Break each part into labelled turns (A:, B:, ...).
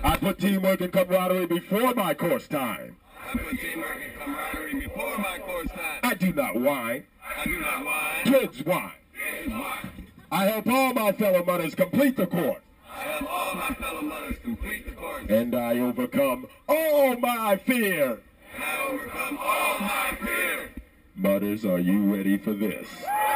A: I put teamwork and camaraderie before my course time.
B: I put teamwork and camaraderie before my course time.
A: I do not whine.
B: I do not whine.
A: Kids whine.
B: Kids whine.
A: I help all my fellow mothers complete the course.
B: I help all my fellow mothers complete the course.
A: And I overcome all my fear.
B: And I overcome all my fear.
A: Mothers, are you ready for this?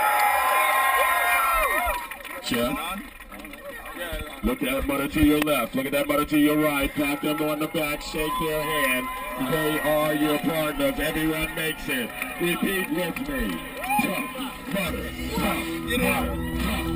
A: Chef? Look at that mother to your left. Look at that mother to your right. Pat them on the back. Shake their hand. They are your partners. Everyone makes it. Repeat with me. Tough mother. Tough mother.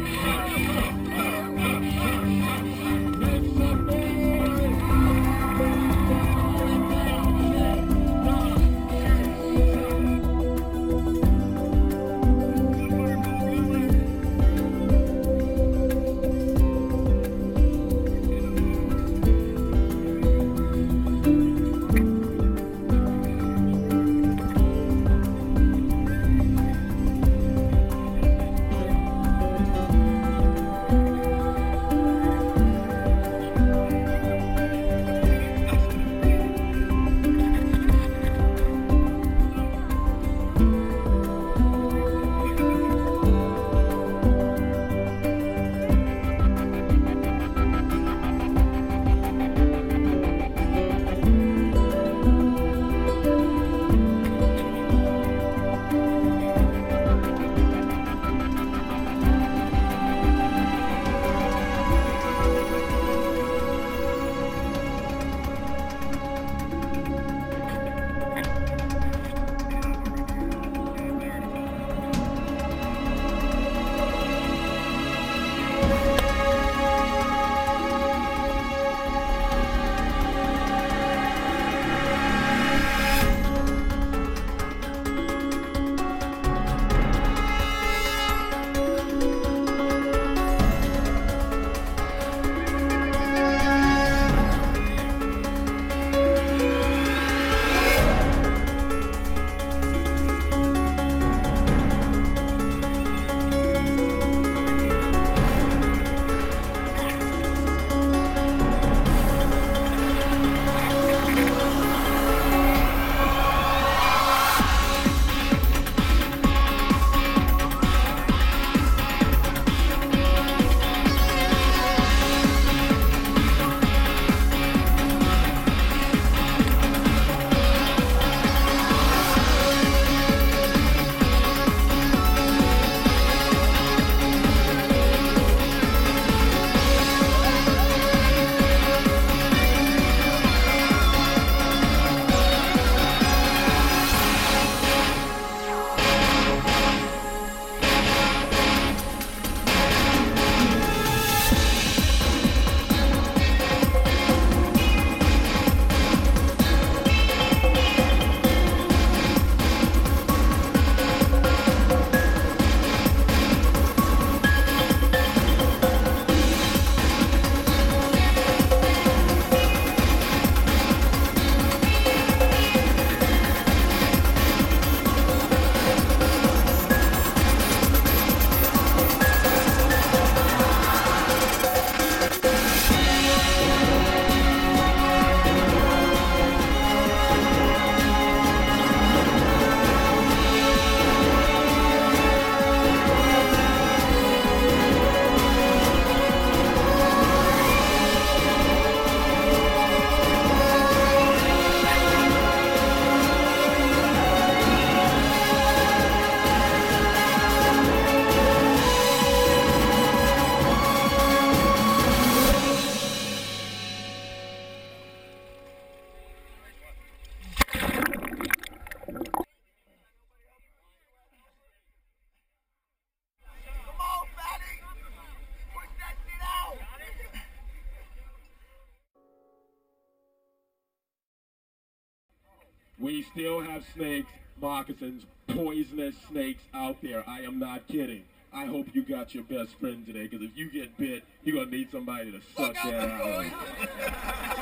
A: We still have snakes, moccasins, poisonous snakes out there. I am not kidding. I hope you got your best friend today, because if you get bit, you're going to need somebody to suck that out.